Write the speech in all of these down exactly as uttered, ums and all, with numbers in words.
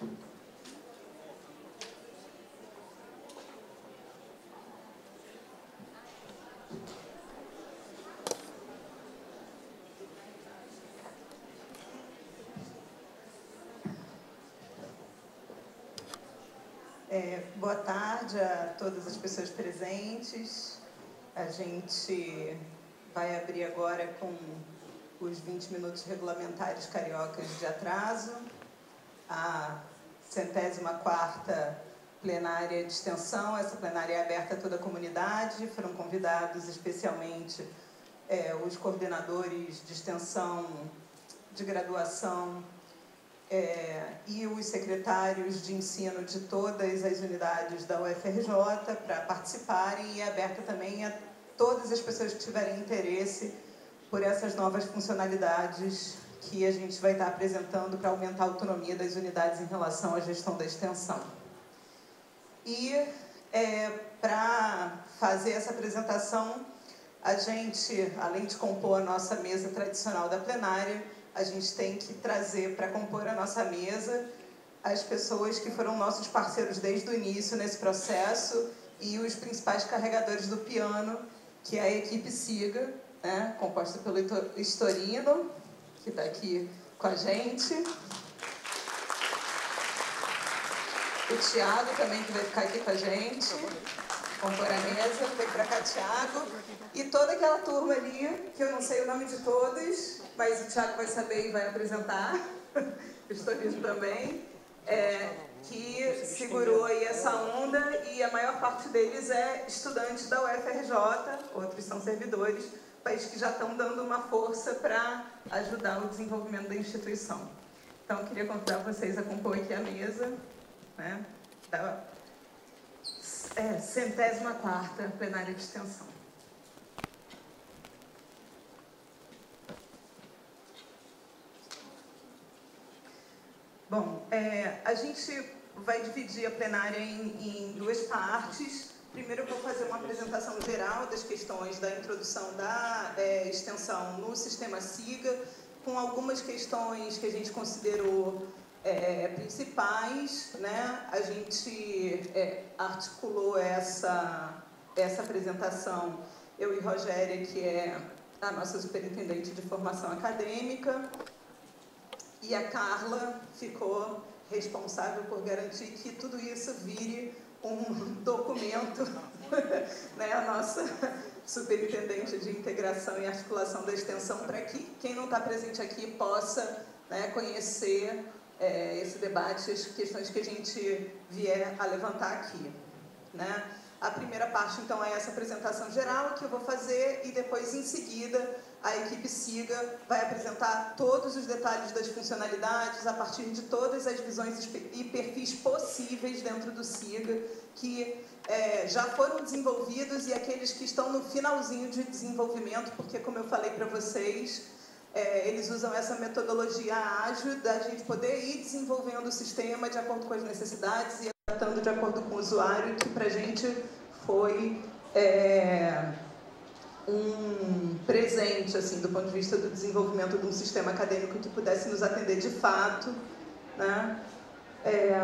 É, boa tarde a todas as pessoas presentes. A gente vai abrir agora com os vinte minutos regulamentares cariocas de atraso, a centésima quarta plenária de extensão. Essa plenária é aberta a toda a comunidade. Foram convidados especialmente é, os coordenadores de extensão, de graduação, É, e os secretários de ensino de todas as unidades da U F R J para participarem, e é aberta também a todas as pessoas que tiverem interesse por essas novas funcionalidades que a gente vai estar apresentando para aumentar a autonomia das unidades em relação à gestão da extensão. E é, para fazer essa apresentação, a gente, além de compor a nossa mesa tradicional da plenária, a gente tem que trazer para compor a nossa mesa as pessoas que foram nossos parceiros desde o início nesse processo e os principais carregadores do piano, que é a equipe SIGA, né, composta pelo Estorino, que está aqui com a gente. O Thiago também, que vai ficar aqui com a gente, compor a mesa. Vem para cá, Thiago. E toda aquela turma ali, que eu não sei o nome de todos, mas o Thiago vai saber e vai apresentar, o Estorino também, é, que segurou aí essa onda, e a maior parte deles é estudante da U F R J, outros são servidores, mas que já estão dando uma força para ajudar o desenvolvimento da instituição. Então, eu queria convidar vocês a compor aqui a mesa, né, da é, centésima quarta plenária de extensão. Bom, é, a gente vai dividir a plenária em, em duas partes. Primeiro eu vou fazer uma apresentação geral das questões da introdução da é, extensão no sistema SIGA, com algumas questões que a gente considerou é, principais, né? A gente é, articulou essa, essa apresentação, eu e Rogéria, que é a nossa superintendente de formação acadêmica, e a Carla ficou responsável por garantir que tudo isso vire um documento, né? A nossa superintendente de integração e articulação da extensão, para que quem não está presente aqui possa, né, conhecer é, esse debate, as questões que a gente vier a levantar aqui, né? A primeira parte, então, é essa apresentação geral que eu vou fazer, e depois, em seguida, a equipe SIGA vai apresentar todos os detalhes das funcionalidades a partir de todas as visões e perfis possíveis dentro do SIGA, que é, já foram desenvolvidos, e aqueles que estão no finalzinho de desenvolvimento, porque, como eu falei para vocês, é, eles usam essa metodologia ágil da gente poder ir desenvolvendo o sistema de acordo com as necessidades e adaptando de acordo com o usuário, que para a gente foi é, um presente, assim, do ponto de vista do desenvolvimento de um sistema acadêmico que pudesse nos atender de fato, né, é,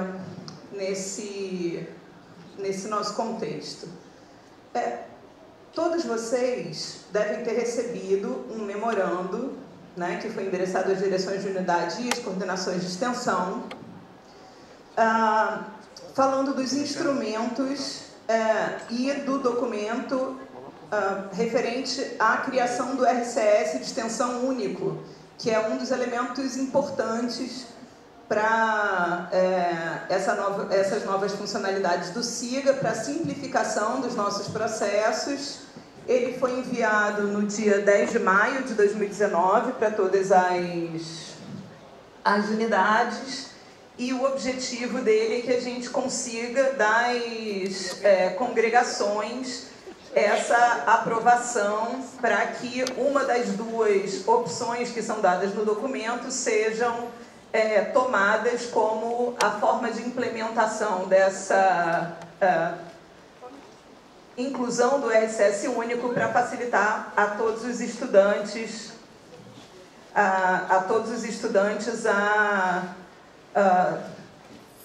nesse, nesse nosso contexto. É, todos vocês devem ter recebido um memorando, né, que foi endereçado às direções de unidade e às coordenações de extensão, ah, falando dos instrumentos é, e do documento Uh, referente à criação do R C S de extensão único, que é um dos elementos importantes para é, essa nova, essas novas funcionalidades do SIGA, para a simplificação dos nossos processos. Ele foi enviado no dia dez de maio de dois mil e dezenove para todas as, as unidades, e o objetivo dele é que a gente consiga, das é, congregações, essa aprovação para que uma das duas opções que são dadas no documento sejam é, tomadas como a forma de implementação dessa uh, inclusão do R C S único, para facilitar a todos os estudantes a, a todos os estudantes a, a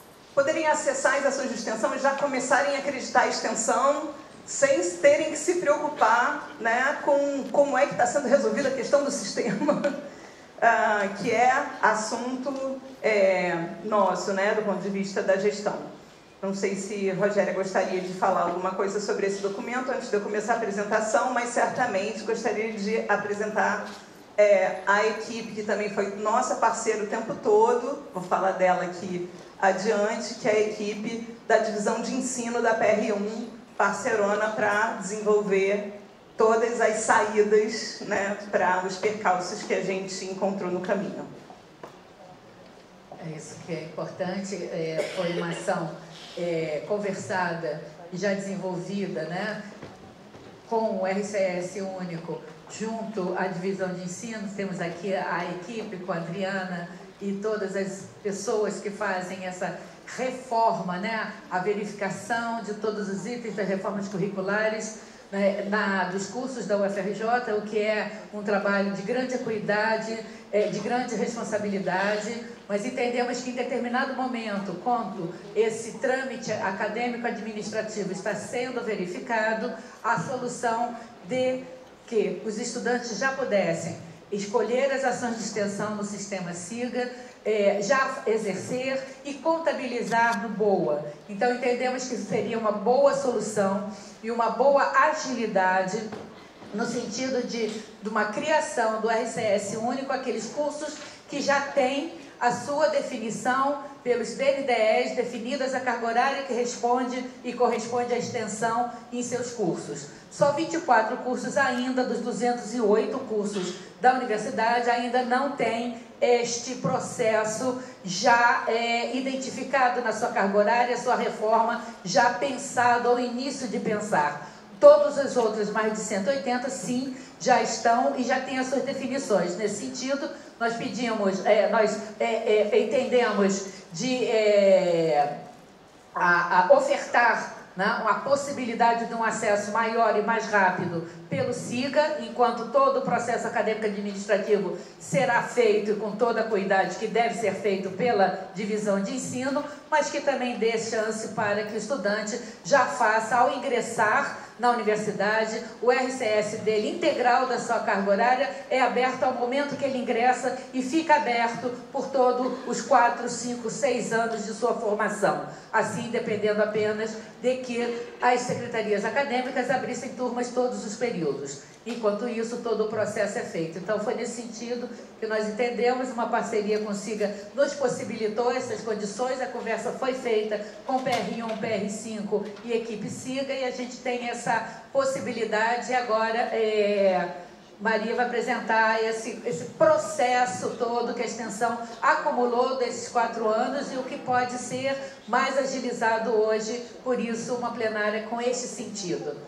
poderem acessar as ações de extensão e já começarem a acreditar a extensão sem terem que se preocupar, né, com como é que está sendo resolvida a questão do sistema, uh, que é assunto é, nosso, né, do ponto de vista da gestão. Não sei se a Rogéria gostaria de falar alguma coisa sobre esse documento antes de eu começar a apresentação, mas certamente gostaria de apresentar é, a equipe, que também foi nossa parceira o tempo todo, vou falar dela aqui adiante, que é a equipe da divisão de ensino da P R um, parceirona para desenvolver todas as saídas, né, para os percalços que a gente encontrou no caminho. É isso que é importante, é, foi uma ação é, conversada e já desenvolvida, né, com o R C S único, junto à divisão de ensino. Temos aqui a equipe com a Adriana e todas as pessoas que fazem essa reforma, né, a verificação de todos os itens das reformas curriculares, né, na, dos cursos da U F R J, o que é um trabalho de grande acuidade, é, de grande responsabilidade, mas entendemos que em determinado momento, quando esse trâmite acadêmico-administrativo está sendo verificado, a solução de que os estudantes já pudessem escolher as ações de extensão no sistema SIGA, é, já exercer e contabilizar no BOA. Então, entendemos que seria uma boa solução e uma boa agilidade no sentido de, de uma criação do R C S único, aqueles cursos que já têm a sua definição pelos D N D Es, definidas a carga horária que responde e corresponde à extensão em seus cursos. Só vinte e quatro cursos ainda, dos duzentos e oito cursos da universidade, ainda não tem este processo já é, identificado na sua carga horária, sua reforma já pensado ao início de pensar. Todos os outros, mais de cento e oitenta, sim, já estão e já têm as suas definições. Nesse sentido, nós pedimos, é, nós é, é, entendemos de é, a, a ofertar, né, uma possibilidade de um acesso maior e mais rápido pelo SIGA, enquanto todo o processo acadêmico administrativo será feito com toda a cuidado que deve ser feito pela divisão de ensino, mas que também dê chance para que o estudante já faça, ao ingressar na universidade, o R C S dele integral da sua carga horária é aberto ao momento que ele ingressa e fica aberto por todos os quatro, cinco, seis anos de sua formação. Assim, dependendo apenas de que as secretarias acadêmicas abrissem turmas todos os períodos. Enquanto isso, todo o processo é feito. Então, foi nesse sentido que nós entendemos, uma parceria com o SIGA nos possibilitou essas condições, a conversa foi feita com P R um, P R cinco e equipe SIGA, e a gente tem essa possibilidade. E agora, é, Maria vai apresentar esse, esse processo todo que a extensão acumulou desses quatro anos e o que pode ser mais agilizado hoje, por isso, uma plenária com este sentido.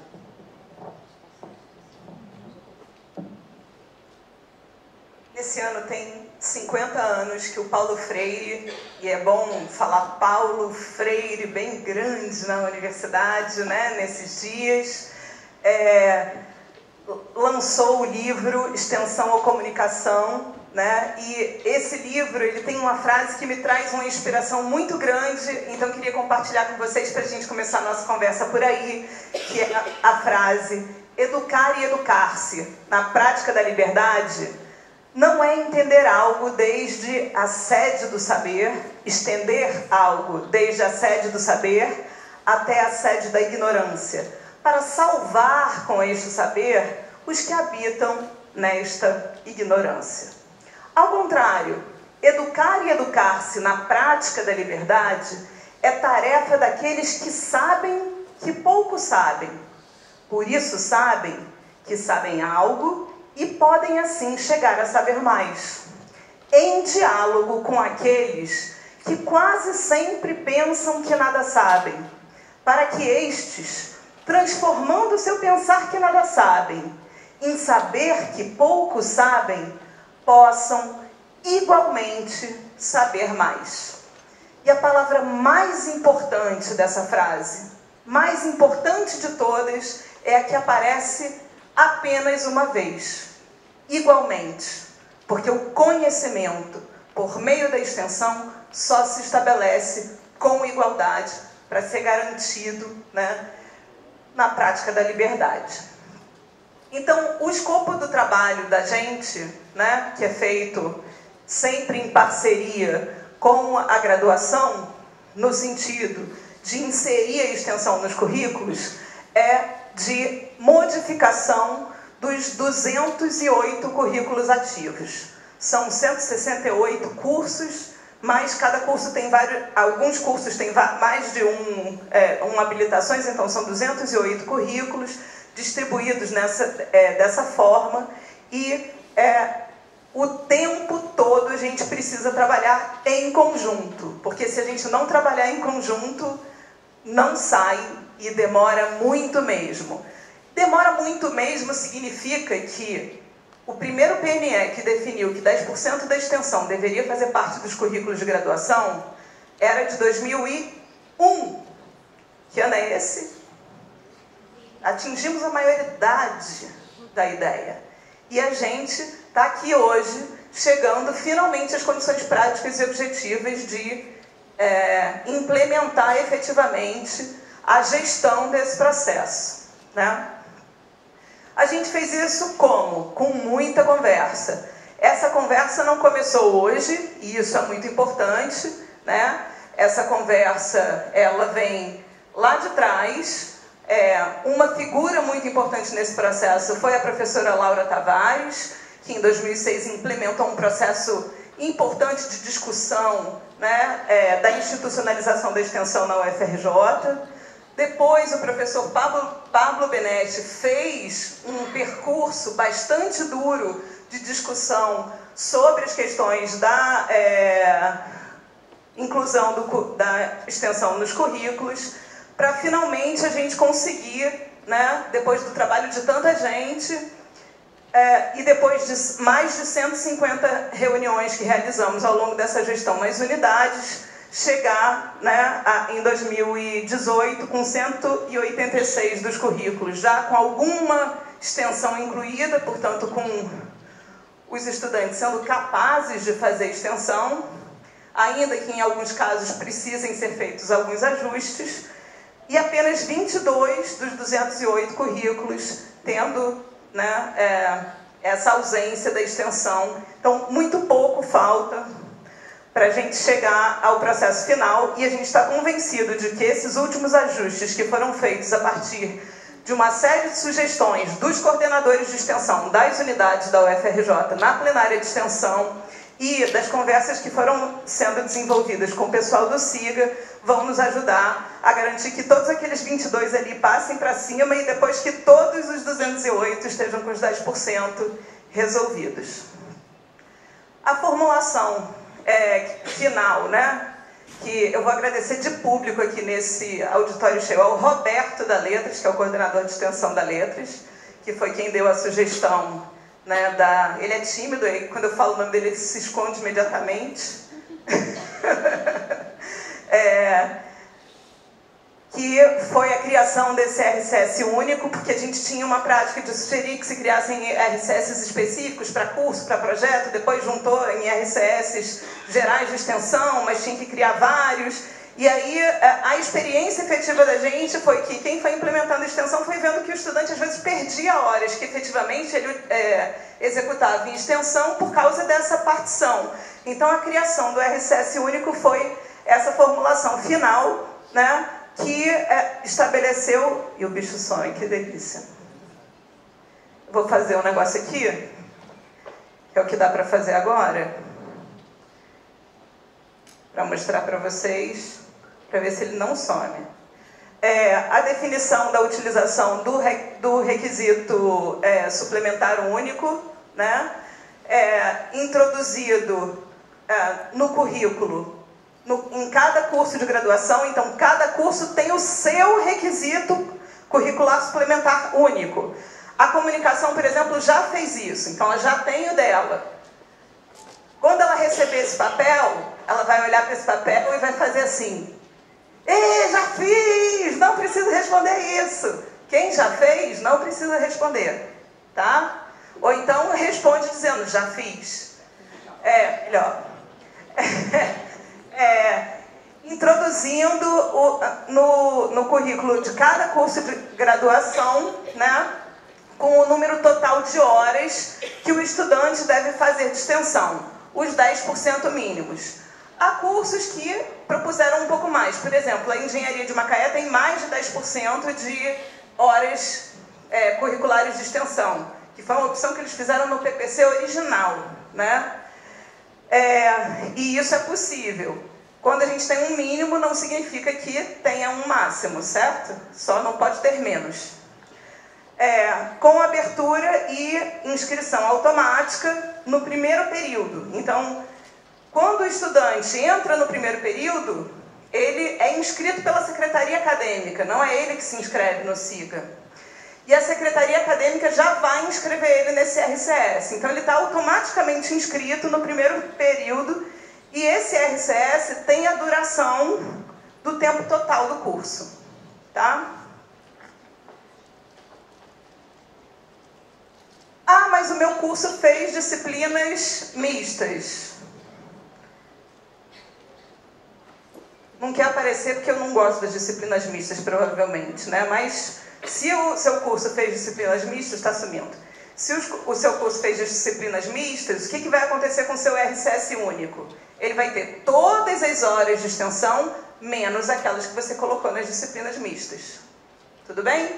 Esse ano tem cinquenta anos que o Paulo Freire, e é bom falar Paulo Freire bem grande na universidade, né, nesses dias, é, lançou o livro Extensão ou Comunicação, né, e esse livro ele tem uma frase que me traz uma inspiração muito grande, então eu queria compartilhar com vocês para a gente começar a nossa conversa por aí, que é a, a frase: educar e educar-se na prática da liberdade não é entender algo desde a sede do saber, estender algo desde a sede do saber até a sede da ignorância, para salvar com este saber os que habitam nesta ignorância. Ao contrário, educar e educar-se na prática da liberdade é tarefa daqueles que sabem que pouco sabem. Por isso sabem que sabem algo e podem, assim, chegar a saber mais, em diálogo com aqueles que quase sempre pensam que nada sabem, para que estes, transformando seu pensar que nada sabem, em saber que pouco sabem, possam igualmente saber mais. E a palavra mais importante dessa frase, mais importante de todas, é a que aparece apenas uma vez: igualmente, porque o conhecimento, por meio da extensão, só se estabelece com igualdade, para ser garantido, né, na prática da liberdade. Então, o escopo do trabalho da gente, né, que é feito sempre em parceria com a graduação, no sentido de inserir a extensão nos currículos, é de modificação dos duzentos e oito currículos ativos. São cento e sessenta e oito cursos, mas cada curso tem vários, alguns cursos têm mais de um, é, um habilitações, então são duzentos e oito currículos distribuídos nessa, é, dessa forma, e é, o tempo todo a gente precisa trabalhar em conjunto, porque se a gente não trabalhar em conjunto, não sai e demora muito mesmo. Demora muito mesmo significa que o primeiro P N E que definiu que dez por cento da extensão deveria fazer parte dos currículos de graduação era de dois mil e um. Que ano é esse? Atingimos a maioridade da ideia. E a gente está aqui hoje, chegando finalmente às condições práticas e objetivas de é, implementar efetivamente a gestão desse processo, né? A gente fez isso como? Com muita conversa. Essa conversa não começou hoje, e isso é muito importante, né? Essa conversa, ela vem lá de trás. É, uma figura muito importante nesse processo foi a professora Laura Tavares, que em dois mil e seis implementou um processo importante de discussão, né, é, da institucionalização da extensão na U F R J. Depois o professor Pablo, Pablo Benetti fez um percurso bastante duro de discussão sobre as questões da é, inclusão do, da extensão nos currículos, para finalmente a gente conseguir, né, depois do trabalho de tanta gente, é, e depois de mais de cento e cinquenta reuniões que realizamos ao longo dessa gestão nas unidades, chegar, né, a, em dois mil e dezoito com cento e oitenta e seis dos currículos, já com alguma extensão incluída, portanto com os estudantes sendo capazes de fazer extensão, ainda que em alguns casos precisem ser feitos alguns ajustes, e apenas vinte e dois dos duzentos e oito currículos tendo, né, é, essa ausência da extensão. Então, muito pouco falta para a gente chegar ao processo final, e a gente está convencido de que esses últimos ajustes que foram feitos a partir de uma série de sugestões dos coordenadores de extensão das unidades da U F R J na plenária de extensão e das conversas que foram sendo desenvolvidas com o pessoal do SIGA, vão nos ajudar a garantir que todos aqueles vinte e dois ali passem para cima e depois que todos os duzentos e oito estejam com os dez por cento resolvidos. A formulação é, final, né, que eu vou agradecer de público aqui nesse auditório cheio ao Roberto da Letras, que é o coordenador de extensão da Letras, que foi quem deu a sugestão, né, da... Ele é tímido, e quando eu falo o nome dele, ele se esconde imediatamente. é... que foi a criação desse R C S único, porque a gente tinha uma prática de sugerir que se criassem R C S específicos para curso, para projeto, depois juntou em R C S gerais de extensão, mas tinha que criar vários. E aí a experiência efetiva da gente foi que quem foi implementando a extensão foi vendo que o estudante às vezes perdia horas que efetivamente ele é, executava em extensão por causa dessa partição. Então a criação do R C S único foi essa formulação final, né, que é, estabeleceu... E o bicho sonha, que delícia. Vou fazer um negócio aqui, que é o que dá para fazer agora, para mostrar para vocês, para ver se ele não some. É, a definição da utilização do, re, do requisito é, suplementar único, né, é, introduzido é, no currículo, No, em cada curso de graduação. Então cada curso tem o seu requisito curricular suplementar único. A comunicação, por exemplo, já fez isso, então ela já tem o dela. Quando ela receber esse papel, ela vai olhar para esse papel e vai fazer assim: "Ei, já fiz, não preciso responder isso". Quem já fez, não precisa responder, tá? Ou então responde dizendo: "Já fiz". É, melhor. É, introduzindo o, no, no currículo de cada curso de graduação, né, com o número total de horas que o estudante deve fazer de extensão, os dez por cento mínimos. Há cursos que propuseram um pouco mais. Por exemplo, a Engenharia de Macaé tem mais de dez por cento de horas é, curriculares de extensão, que foi uma opção que eles fizeram no P P C original, né? É, e isso é possível. Quando a gente tem um mínimo, não significa que tenha um máximo, certo? Só não pode ter menos. É, com abertura e inscrição automática no primeiro período. Então, quando o estudante entra no primeiro período, ele é inscrito pela Secretaria Acadêmica, não é ele que se inscreve no SIGA. E a Secretaria Acadêmica já vai inscrever ele nesse R C S. Então, ele está automaticamente inscrito no primeiro período e esse R C S tem a duração do tempo total do curso. Tá? Ah, mas o meu curso fez disciplinas mistas. Não quer aparecer porque eu não gosto das disciplinas mistas, provavelmente, né? Mas se o seu curso fez disciplinas mistas, está assumindo. Se o seu curso fez disciplinas mistas, o que, que vai acontecer com o seu R C S único? Ele vai ter todas as horas de extensão, menos aquelas que você colocou nas disciplinas mistas. Tudo bem?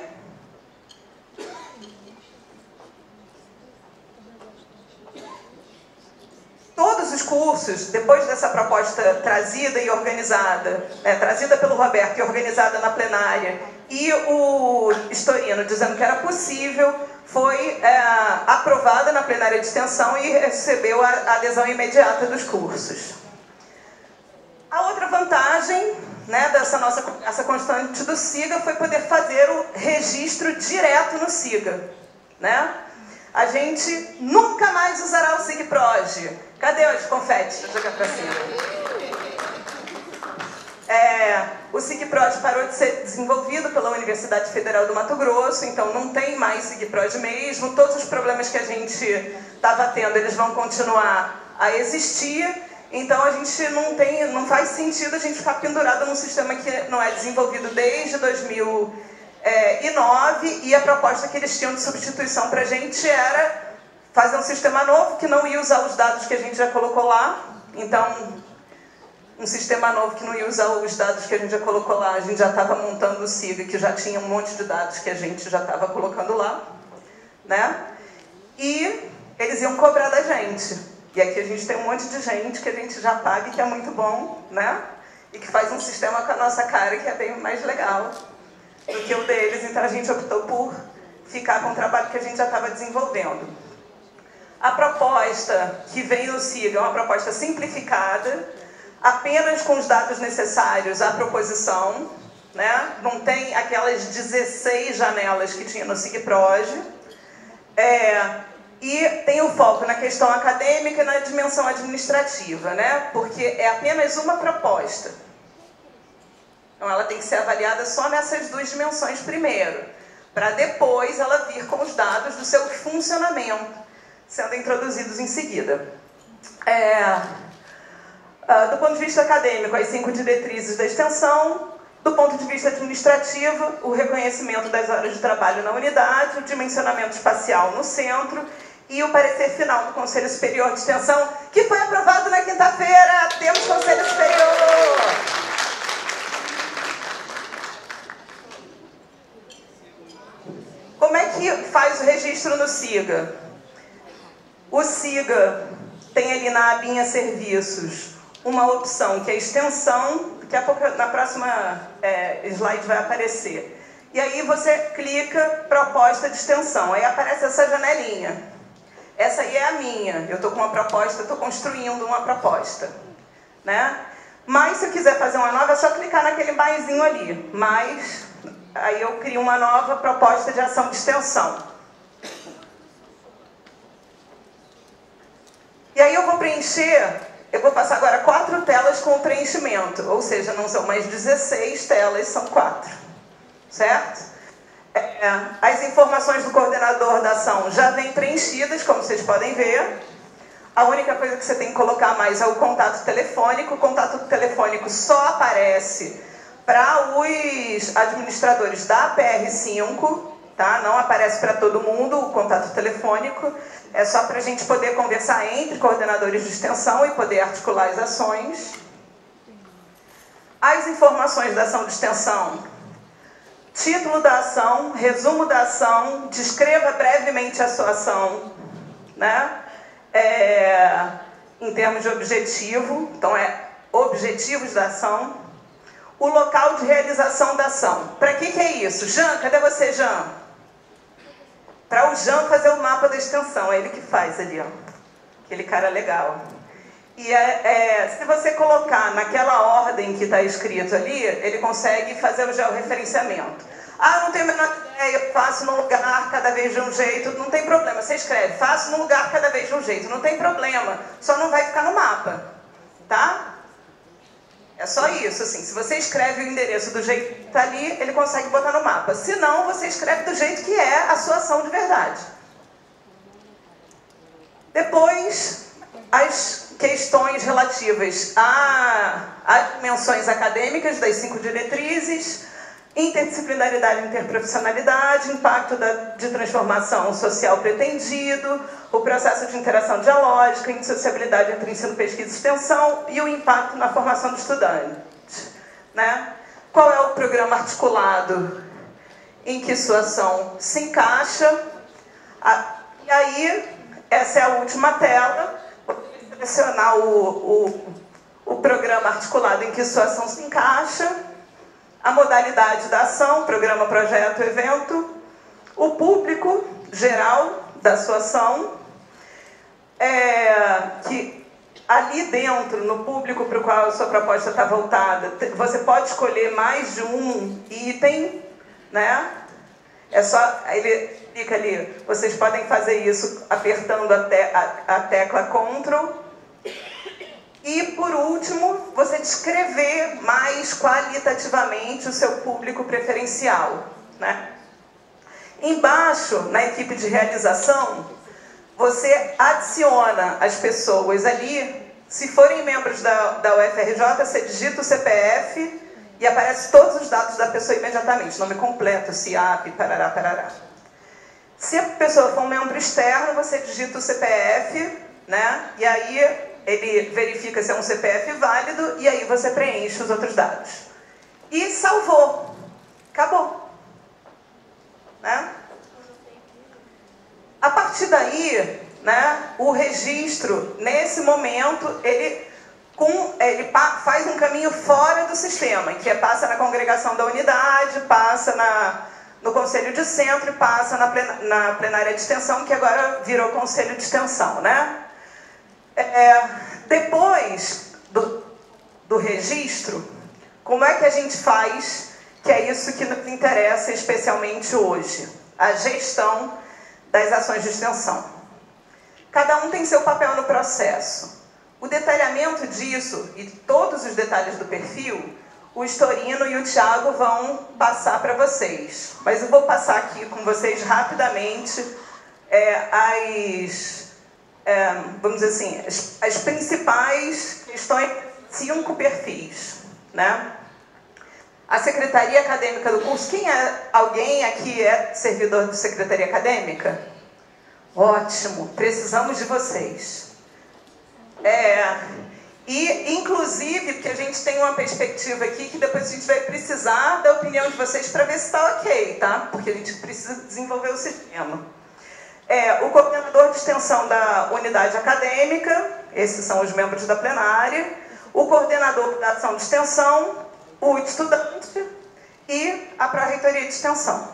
Todos os cursos, depois dessa proposta trazida e organizada, é, trazida pelo Roberto e organizada na plenária, e o Storino dizendo que era possível, foi é, aprovada na plenária de extensão e recebeu a adesão imediata dos cursos. A outra vantagem, né, dessa nossa essa constante do SIGA foi poder fazer o registro direto no SIGA, né? A gente nunca mais usará o SIGPROG. Cadê os confetes? Deixa eu jogar pra cima. É, o SIGPROG parou de ser desenvolvido pela Universidade Federal do Mato Grosso, então não tem mais SIGPROG mesmo. Todos os problemas que a gente estava tendo, eles vão continuar a existir. Então a gente não tem, não faz sentido a gente ficar pendurado num sistema que não é desenvolvido desde dois mil e nove, e a proposta que eles tinham de substituição para a gente era fazer um sistema novo que não ia usar os dados que a gente já colocou lá. Então, um sistema novo que não ia usar os dados que a gente já colocou lá, a gente já estava montando o SIGA, que já tinha um monte de dados que a gente já estava colocando lá, né? E eles iam cobrar da gente. E aqui a gente tem um monte de gente que a gente já paga e que é muito bom, né? E que faz um sistema com a nossa cara que é bem mais legal do que o deles. Então a gente optou por ficar com o trabalho que a gente já estava desenvolvendo. A proposta que vem no SIGA é uma proposta simplificada, apenas com os dados necessários à proposição, né? Não tem aquelas dezesseis janelas que tinha no SIGPROG. É, e tem o foco na questão acadêmica e na dimensão administrativa, né? Porque é apenas uma proposta. Então ela tem que ser avaliada só nessas duas dimensões primeiro, para depois ela vir com os dados do seu funcionamento, sendo introduzidos em seguida. É, uh, do ponto de vista acadêmico, as cinco diretrizes da extensão. Do ponto de vista administrativo, o reconhecimento das horas de trabalho na unidade, o dimensionamento espacial no centro e o parecer final do Conselho Superior de Extensão, que foi aprovado na quinta-feira. Temos Conselho Superior! Como é que faz o registro no SIGA? O SIGA tem ali na abinha Serviços uma opção que é extensão, daqui a pouco na próxima é, slide vai aparecer. E aí você clica proposta de extensão, aí aparece essa janelinha. Essa aí é a minha, eu estou com uma proposta, estou construindo uma proposta, né? Mas se eu quiser fazer uma nova, é só clicar naquele baizinho ali. Mas aí eu crio uma nova proposta de ação de extensão. E aí eu vou preencher, eu vou passar agora quatro telas com o preenchimento, ou seja, não são mais dezesseis telas, são quatro, certo? É, as informações do coordenador da ação já vêm preenchidas, como vocês podem ver. a única coisa que você tem que colocar mais é o contato telefônico. O contato telefônico só aparece para os administradores da P R cinco, tá? Não aparece para todo mundo o contato telefônico. É só para a gente poder conversar entre coordenadores de extensão e poder articular as ações. As informações da ação de extensão: título da ação, resumo da ação, descreva brevemente a sua ação, né? É, em termos de objetivo, então é objetivos da ação, o local de realização da ação. Para que que é isso? Jean, cadê você, Jean? Para o Jean fazer o mapa da extensão, é ele que faz ali, ó. Aquele cara legal. E é, é, se você colocar naquela ordem que está escrito ali, ele consegue fazer o georreferenciamento. Ah, não tenho a menor ideia, faço num lugar cada vez de um jeito, não tem problema. Você escreve, faço num lugar cada vez de um jeito, não tem problema. Só não vai ficar no mapa, tá? É só isso, assim. Se você escreve o endereço do jeito que está ali, ele consegue botar no mapa. Se não, você escreve do jeito que é a sua ação de verdade. Depois, as questões relativas às dimensões acadêmicas das cinco diretrizes, interdisciplinaridade e interprofissionalidade, impacto da, de transformação social pretendido, o processo de interação dialógica, indissociabilidade entre ensino, pesquisa e extensão e o impacto na formação do estudante, né? Qual é o programa articulado em que sua ação se encaixa? Ah, e aí, essa é a última tela. Vou selecionar o, o, o programa articulado em que sua ação se encaixa, a modalidade da ação, programa, projeto, evento, o público geral da sua ação, é, que ali dentro, no público para o qual a sua proposta está voltada, você pode escolher mais de um item, né? É só, ele clica ali, vocês podem fazer isso apertando a, te, a, a tecla Ctrl. E, por último, você descrever mais qualitativamente o seu público preferencial, né? Embaixo, na equipe de realização, você adiciona as pessoas ali. Se forem membros da, da U F R J, você digita o C P F e aparece todos os dados da pessoa imediatamente. Nome completo, C I A P, parará, parará. Se a pessoa for um membro externo, você digita o C P F, né? E aí ele verifica se é um C P F válido e aí você preenche os outros dados. E salvou. Acabou. Né? A partir daí, né, o registro, nesse momento, ele, com, ele faz um caminho fora do sistema, que é, passa na congregação da unidade, passa na, no conselho de centro e passa na, plena, na plenária de extensão, que agora virou conselho de extensão, né? É, depois do, do registro, como é que a gente faz, que é isso que nos interessa especialmente hoje, a gestão das ações de extensão. Cada um tem seu papel no processo. O detalhamento disso e todos os detalhes do perfil, o Storino e o Thiago vão passar para vocês. Mas eu vou passar aqui com vocês rapidamente é, as... É, vamos dizer assim, as, as principais questões, cinco perfis, né? A secretaria acadêmica do curso, quem é, alguém aqui é servidor de secretaria acadêmica? Ótimo, precisamos de vocês. É, e, inclusive, porque a gente tem uma perspectiva aqui que depois a gente vai precisar da opinião de vocês para ver se está ok, tá? Porque a gente precisa desenvolver o sistema. É, o coordenador de extensão da unidade acadêmica, esses são os membros da plenária, o coordenador da ação de extensão, o estudante e a pró-reitoria de extensão.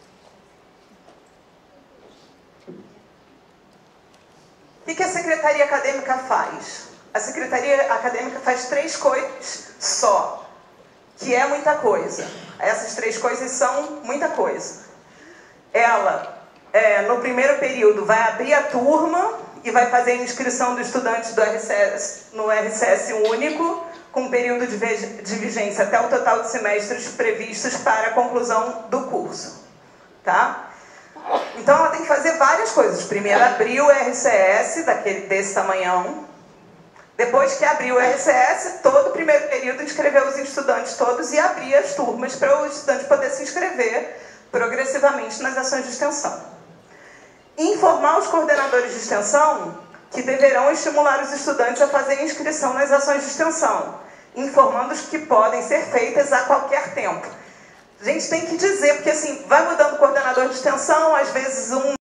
O que a secretaria acadêmica faz? A secretaria acadêmica faz três coisas só, que é muita coisa. Essas três coisas são muita coisa. Ela... É, no primeiro período, vai abrir a turma e vai fazer a inscrição dos estudantes do R C S, no R C S único, com um período de, de vigência até o total de semestres previstos para a conclusão do curso. Tá? Então ela tem que fazer várias coisas. Primeiro abrir o R C S daquele, desse tamanhão. Depois que abrir o R C S, todo o primeiro período inscrever os estudantes todos e abrir as turmas para o estudante poder se inscrever progressivamente nas ações de extensão. Informar os coordenadores de extensão que deverão estimular os estudantes a fazer inscrição nas ações de extensão, informando-os que podem ser feitas a qualquer tempo. A gente tem que dizer, porque assim, vai mudando o coordenador de extensão, às vezes um